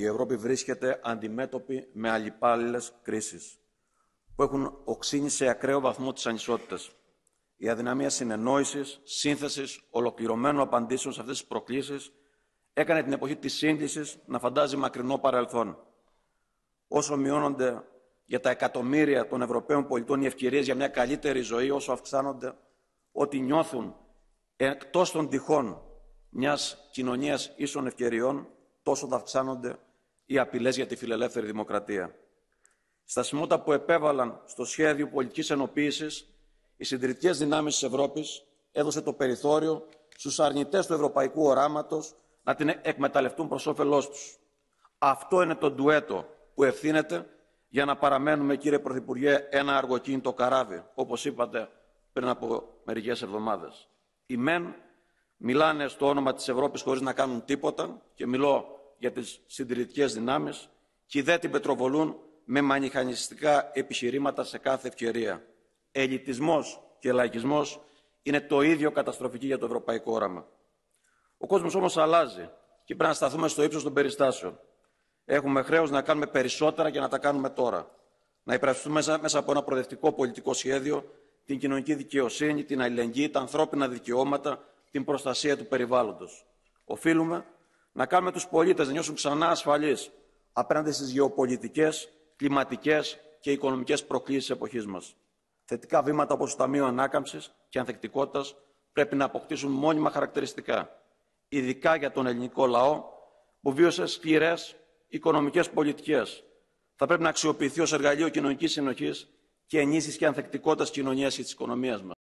η Ευρώπη βρίσκεται αντιμέτωπη με αλλιπάλληλες κρίσεις που έχουν οξύνει σε ακραίο βαθμό τις ανισότητες. Η αδυναμία συνεννόησης, σύνθεσης, ολοκληρωμένων απαντήσεων σε αυτές τις προκλήσεις έκανε την εποχή της σύγκλησης να φαντάζει μακρινό παρελθόν. Όσο μειώνονται για τα εκατομμύρια των Ευρωπαίων πολιτών οι ευκαιρίες για μια καλύτερη ζωή, όσο αυξάνονται ότι νιώθουν εκτός των τυχών μιας κοινωνίας ίσων ευκαιριών, τόσο θα αυξάνονται οι απειλές για τη φιλελεύθερη δημοκρατία. Στα σημεία που επέβαλαν στο σχέδιο πολιτικής ενοποίησης, οι συντηρητικές δυνάμεις της Ευρώπης έδωσε το περιθώριο στους αρνητές του ευρωπαϊκού οράματος να την εκμεταλλευτούν προς όφελός τους. Αυτό είναι το ντουέτο που ευθύνεται για να παραμένουμε, κύριε Πρωθυπουργέ, ένα αργοκίνητο καράβι, όπως είπατε πριν από μερικές εβδομάδες. Οι μεν μιλάνε στο όνομα της Ευρώπης χωρίς να κάνουν τίποτα, και μιλώ για τις συντηρητικές δυνάμεις, και οι δε την πετροβολούν με μανιχανιστικά επιχειρήματα σε κάθε ευκαιρία. Ελιτισμός και λαϊκισμός είναι το ίδιο καταστροφική για το ευρωπαϊκό όραμα. Ο κόσμος όμως αλλάζει και πρέπει να σταθούμε στο ύψος των περιστάσεων. Έχουμε χρέος να κάνουμε περισσότερα και να τα κάνουμε τώρα. Να υπερασπιστούμε μέσα από ένα προοδευτικό πολιτικό σχέδιο την κοινωνική δικαιοσύνη, την αλληλεγγύη, τα ανθρώπινα δικαιώματα, την προστασία του περιβάλλοντος. Οφείλουμε να κάνουμε τους πολίτες να νιώσουν ξανά ασφαλείς απέναντι στις γεωπολιτικές, κλιματικές και οικονομικές προκλήσεις της εποχής μας. Θετικά βήματα όπως το Ταμείο Ανάκαμψης και Ανθεκτικότητας πρέπει να αποκτήσουν μόνιμα χαρακτηριστικά, ειδικά για τον ελληνικό λαό που βίωσε σκληρές οικονομικές πολιτικές. Θα πρέπει να αξιοποιηθεί ως εργαλείο κοινωνικής συνοχής και ενίσχυσης και ανθεκτικότητας κοινωνίας και της οικονομίας μας.